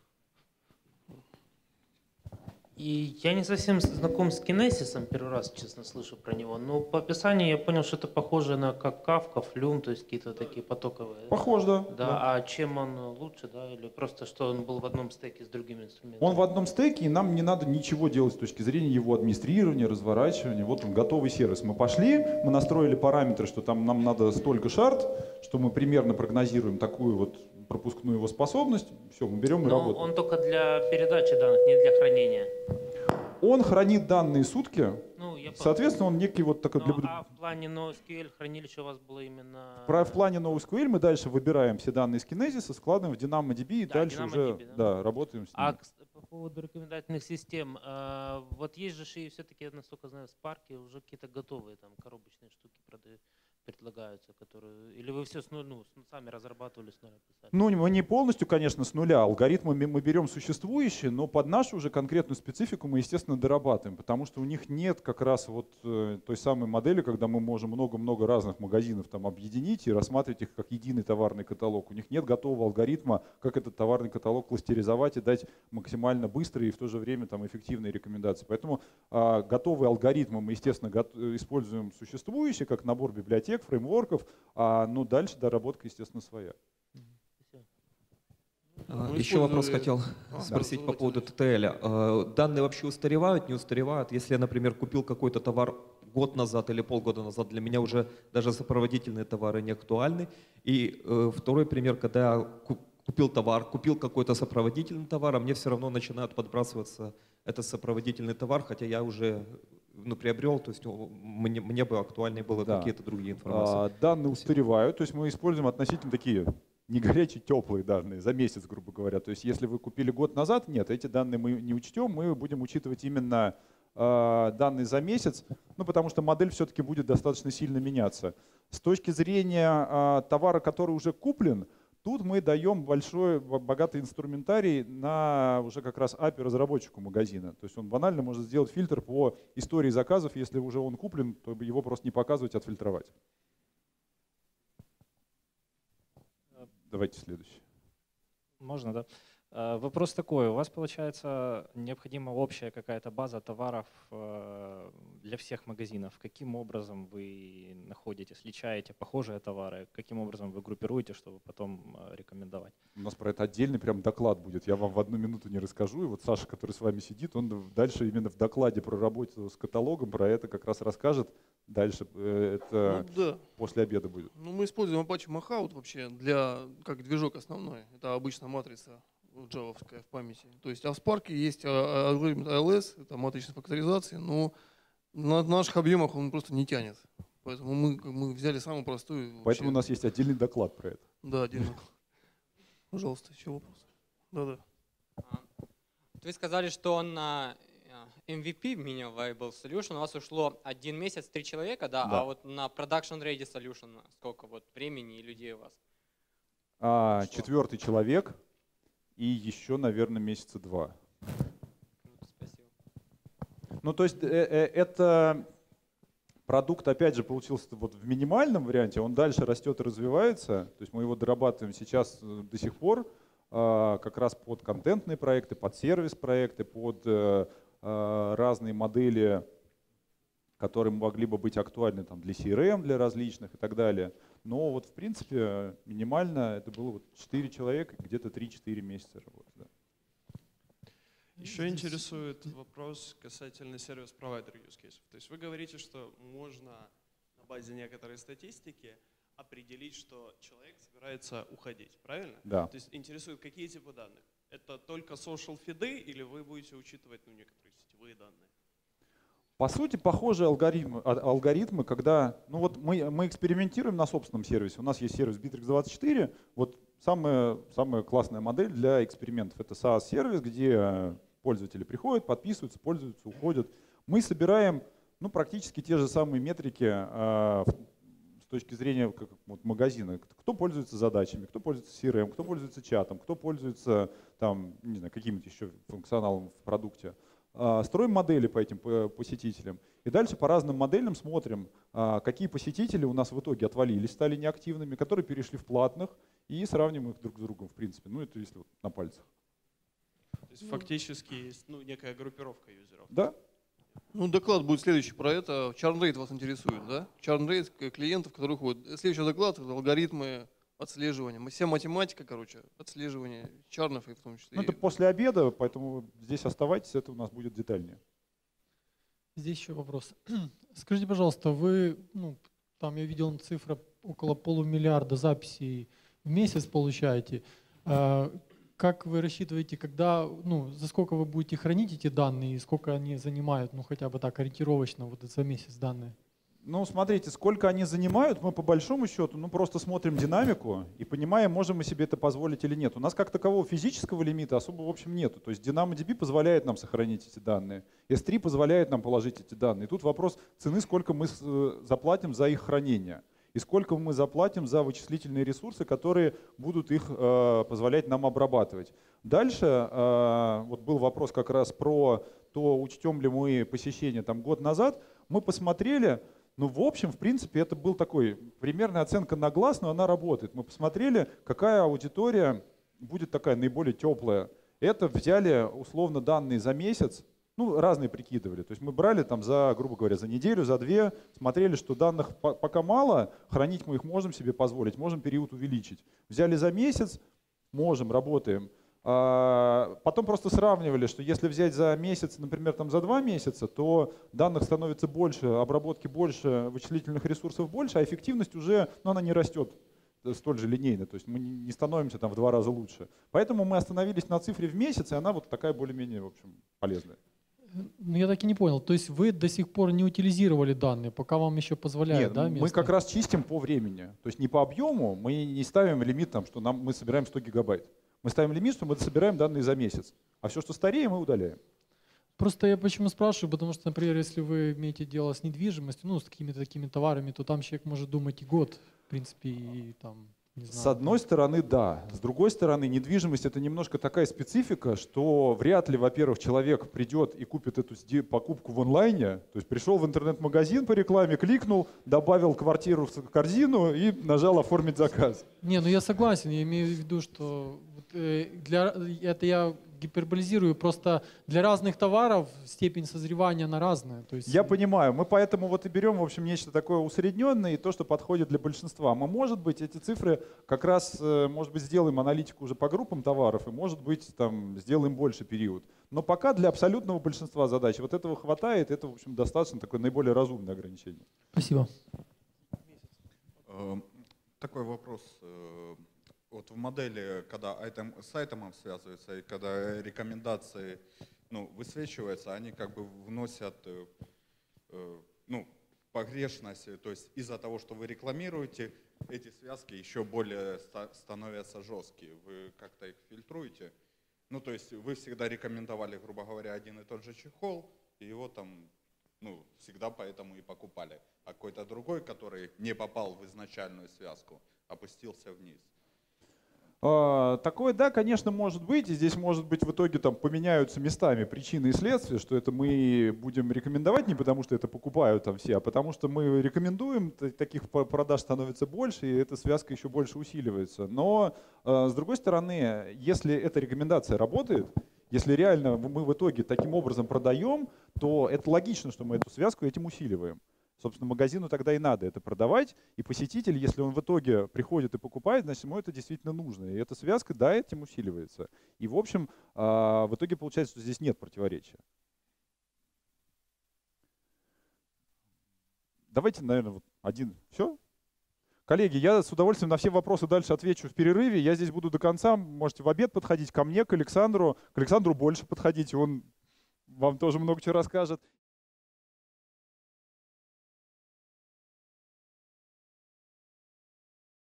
И я не совсем знаком с Kinesis, первый раз, честно, слышу про него. Но по описанию я понял, что это похоже на как Kafka, Flume, то есть какие-то такие потоковые. Похож, да. Да, да. а чем он лучше, да? Или просто, что он был в одном стеке с другими инструментами? Он в одном стеке, и нам не надо ничего делать с точки зрения его администрирования, разворачивания. Вот он, готовый сервис. Мы пошли, мы настроили параметры, что там нам надо столько шард, что мы примерно прогнозируем такую вот пропускную его способность. Все, мы берем и Но работаем. он только для передачи данных, не для хранения. Он хранит данные сутки, Ну, я соответственно, он некий вот такой... Но, для... А в плане NoSQL хранилище у вас было именно... В, в плане NoSQL мы дальше выбираем все данные из Kinesis, складываем в DynamoDB и Да, дальше DynamoDB, уже да. да, работаем с ним. А по поводу рекомендательных систем, э, вот есть же и все-таки, насколько знаю, в Spark уже какие-то готовые там коробочные штуки продают, предлагаются, которые... Или вы все с нуля, ну, сами разрабатывали, с нуля писали? Ну, мы не полностью, конечно, с нуля. Алгоритмы мы берем существующие, но под нашу уже конкретную специфику мы, естественно, дорабатываем, потому что у них нет как раз вот э, той самой модели, когда мы можем много-много разных магазинов там объединить и рассматривать их как единый товарный каталог. У них нет готового алгоритма, как этот товарный каталог кластеризовать и дать максимально быстрые и в то же время там эффективные рекомендации. Поэтому э, готовые алгоритмы мы, естественно, го- используем существующие, как набор библиотек, библиотек, фреймворков, а ну, дальше доработка, естественно, своя. Ну, Еще вопрос использовали- хотел А, спросить да, по поводу тэ тэ эл. Данные вообще устаревают, не устаревают? Если я, например, купил какой-то товар год назад или полгода назад, для меня уже даже сопроводительные товары не актуальны. И э, второй пример, когда я ку- купил товар, купил какой-то сопроводительный товар, а мне все равно начинают подбрасываться этот сопроводительный товар, хотя я уже ну, приобрел, то есть ну, мне, мне бы актуальнее было Да. какие-то другие информации. А, данные устаревают, то есть мы используем относительно такие не горячие, теплые данные, за месяц, грубо говоря. То есть если вы купили год назад, нет, эти данные мы не учтем, мы будем учитывать именно э, данные за месяц, ну, потому что модель все-таки будет достаточно сильно меняться. С точки зрения э, товара, который уже куплен, тут мы даем большой, богатый инструментарий на уже как раз эй пи ай разработчику магазина. То есть он банально может сделать фильтр по истории заказов, если уже он куплен, то его просто не показывать, а отфильтровать. Давайте следующий. Можно, да? Э, Вопрос такой. У вас, получается, необходима общая какая-то база товаров э, для всех магазинов. Каким образом вы находите, сличаете похожие товары? Каким образом вы группируете, чтобы потом э, рекомендовать? У нас про это отдельный прям доклад будет. Я вам в одну минуту не расскажу. И вот Саша, который с вами сидит, он дальше именно в докладе про работу с каталогом про это как раз расскажет. Дальше э, это Ну, да. после обеда будет. Ну, мы используем Apache Mahout вообще для, как движок основной. Это обычная матрица джавовская в памяти. То есть, а в Spark есть а, алгоритм эй эл эс, это матричная факторизация, но на наших объемах он просто не тянет. Поэтому мы, мы взяли самую простую. Поэтому вообще. у нас есть отдельный доклад про это. Да, отдельно. Пожалуйста, еще вопрос. Да-да. Вы сказали, что на эм ви пи, Minimum Viable Solution, у вас ушло один месяц, три человека, да? Да. А вот на Production Ready Solution сколько вот времени и людей у вас? А, Что? четвертый человек и еще, наверное, месяца два. Круто, спасибо. Ну, то есть э, э, это продукт, опять же, получился вот в минимальном варианте, он дальше растет и развивается. То есть мы его дорабатываем сейчас э, до сих пор э, как раз под контентные проекты, под сервис-проекты, под э, э, разные модели, которые могли бы быть актуальны там, для си эр эм, для различных и так далее. Но вот в принципе минимально это было вот четыре человека, где-то три-четыре месяца работы. Да. Еще интересует вопрос касательно сервис-провайдер use cases. То есть вы говорите, что можно на базе некоторой статистики определить, что человек собирается уходить, правильно? Да. То есть интересует, какие типы данных? Это только social фиды или вы будете учитывать ну, некоторые сетевые данные? По сути, похожие алгоритмы, а- алгоритмы, когда ну вот мы, мы экспериментируем на собственном сервисе. У нас есть сервис Bittrex двадцать четыре. Вот самая, самая классная модель для экспериментов. Это SaaS-сервис, где пользователи приходят, подписываются, пользуются, уходят. Мы собираем ну, практически те же самые метрики а, в- с точки зрения как, вот, магазина. Кто пользуется задачами, кто пользуется си эр эм, кто пользуется чатом, кто пользуется там, не знаю, каким-то еще функционалом в продукте. А, строим модели по этим по- посетителям. И дальше по разным моделям смотрим, а, какие посетители у нас в итоге отвалились, стали неактивными, которые перешли в платных, и сравним их друг с другом, в принципе. Ну, это если вот на пальцах. То есть фактически есть ну, некая группировка юзеров. Да? Ну, доклад будет следующий про это. Churn rate вас интересует, да? Churn rate клиентов, которые уходят. Следующий доклад — это алгоритмы отслеживания. Вся математика, короче, отслеживания чарнов и в том числе. Ну, это после обеда, поэтому здесь оставайтесь, это у нас будет детальнее. Здесь еще вопрос. Скажите, пожалуйста, вы, ну, там я видел цифра около полумиллиарда записей в месяц получаете. А как вы рассчитываете, когда, ну, за сколько вы будете хранить эти данные и сколько они занимают, ну, хотя бы так ориентировочно вот за месяц данные? Ну, смотрите, сколько они занимают, мы по большому счету, ну, просто смотрим динамику и понимаем, можем мы себе это позволить или нет. У нас как такового физического лимита особо, в общем, нету. То есть DynamoDB позволяет нам сохранить эти данные, эс три позволяет нам положить эти данные. И тут вопрос цены, сколько мы заплатим за их хранение и сколько мы заплатим за вычислительные ресурсы, которые будут их э, позволять нам обрабатывать. Дальше э, вот был вопрос как раз про то, учтем ли мы посещение там, год назад. Мы посмотрели. Ну, в общем, в принципе, это был такой примерная оценка на глаз, но она работает. Мы посмотрели, какая аудитория будет такая наиболее теплая. Это взяли условно данные за месяц, Ну, разные прикидывали. То есть мы брали там за, грубо говоря, за неделю, за две, смотрели, что данных пока мало, хранить мы их можем себе позволить, можем период увеличить. Взяли за месяц, можем, работаем. А потом просто сравнивали, что если взять за месяц, например, там за два месяца, то данных становится больше, обработки больше, вычислительных ресурсов больше, а эффективность уже, ну, она не растет столь же линейно, то есть мы не становимся там в два раза лучше. Поэтому мы остановились на цифре в месяц, и она вот такая более-менее, в общем, полезная. Ну, я так и не понял. То есть вы до сих пор не утилизировали данные, пока вам еще позволяет, Нет, да, место? мы как раз чистим по времени. То есть не по объему, мы не ставим лимит, там, что нам, мы собираем сто гигабайт. Мы ставим лимит, что мы собираем данные за месяц. А все, что старее, мы удаляем. Просто я почему спрашиваю, потому что, например, если вы имеете дело с недвижимостью, ну, с какими-то такими товарами, то там человек может думать и год, в принципе, и там... С одной стороны, да. С другой стороны, недвижимость — это немножко такая специфика, что вряд ли, во-первых, человек придет и купит эту покупку в онлайне. То есть пришел в интернет-магазин по рекламе, кликнул, добавил квартиру в корзину и нажал «Оформить заказ». Не, ну я согласен. Я имею в виду, что для, это я гиперболизирую. Просто для разных товаров степень созревания она разная. То есть... Я понимаю. Мы поэтому вот и берем, в общем, нечто такое усредненное и то, что подходит для большинства. Мы, может быть, эти цифры как раз, может быть, сделаем аналитику уже по группам товаров и, может быть, там, сделаем больше период. Но пока для абсолютного большинства задач вот этого хватает. Это, в общем, достаточно такое наиболее разумное ограничение. Спасибо. Такой вопрос. Вот в модели, когда айтем, с айтемом связывается и когда рекомендации, ну, высвечиваются, они как бы вносят, ну, погрешность. То есть из-за того, что вы рекламируете, эти связки еще более становятся жесткие. Вы как-то их фильтруете. Ну, то есть вы всегда рекомендовали, грубо говоря, один и тот же чехол, и его там, ну, всегда поэтому и покупали. А какой-то другой, который не попал в изначальную связку, опустился вниз. Такое, да, конечно, может быть. И здесь, может быть, в итоге там поменяются местами причины и следствия, что это мы будем рекомендовать не потому, что это покупают там все, а потому что мы рекомендуем, таких продаж становится больше, и эта связка еще больше усиливается. Но, с другой стороны, если эта рекомендация работает, если реально мы в итоге таким образом продаем, то это логично, что мы эту связку этим усиливаем. Собственно, магазину тогда и надо это продавать, и посетитель, если он в итоге приходит и покупает, значит, ему это действительно нужно. И эта связка, да, этим усиливается. И, в общем, в итоге получается, что здесь нет противоречия. Давайте, наверное, вот один. Все? Коллеги, я с удовольствием на все вопросы дальше отвечу в перерыве. Я здесь буду до конца. Можете в обед подходить ко мне, к Александру. К Александру больше подходите, он вам тоже много чего расскажет.